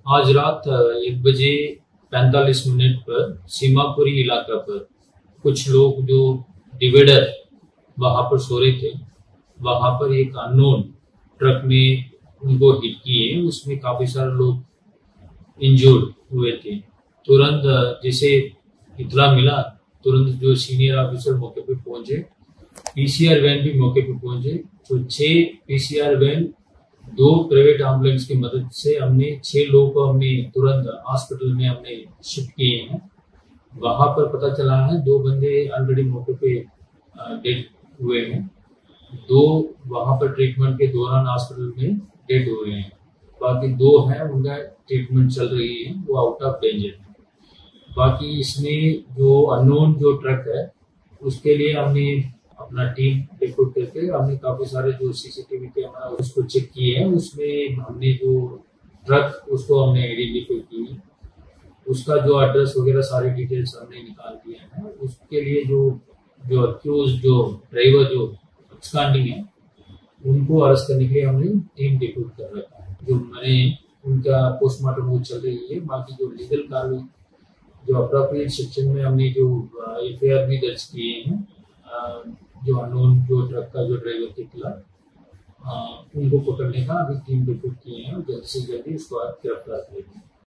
आज रात 1 बजे 45 मिनट पर सीमापुरी इलाका पर कुछ लोग जो डिवाइडर वहां पर सो रहे थे, वहां पर एक अननोन ट्रक में उनको हिट किए। उसमें काफी सारे लोग इंजर्ड हुए थे। तुरंत जैसे इतला मिला, तुरंत जो सीनियर ऑफिसर मौके पे पहुंचे, पीसीआर वैन भी मौके पे पहुंचे। तो 6 पीसीआर वैन, 2 प्राइवेट एम्बुलेंस की मदद से हमने 6 लोगों को हमने तुरंत हॉस्पिटल में हमने शिफ्ट किए हैं। वहां पर पता चला है 2 बंदे ऑलरेडी मौके पे डेड हुए हैं। 2 वहां पर ट्रीटमेंट के दौरान हॉस्पिटल में डेड हुए हैं। बाकी 2 हैं, उनका ट्रीटमेंट चल रही है, वो आउट ऑफ डेंजर है। बाकी इसमें जो अननोन जो ट्रक है, उसके लिए हमने अपना टीम रिक्रूट करके हमने काफी सारे जो सीसीटीवी कैमरा उसको चेक किए हैं। उसमें हमने जो ट्रक उसको हमने आइडेंटिफाई की है, उसका जो एड्रेस वगैरह सारी डिटेल्स हमने निकाल दिए हैं। उसके लिए जो जो अक्यूज जो ड्राइवर जो एक्सकांडिंग है, उनको अरेस्ट करने के लिए हमने टीम रिक्रूट कर रखा है। जो मैंने उनका पोस्टमार्टम वो चल रही है। बाकी जो लीगल कार्रवाई जो अप्रोप्रिएट सेक्शन में हमने जो एफआईआर भी दर्ज किए हैं, जो अननोन जो ट्रक का जो ड्राइवर के खिलाफ, उनको पकड़ने का अभी टीम रिक्रूट किए हैं और जल्द से जल्द इसको गिरफ्तार करेंगे।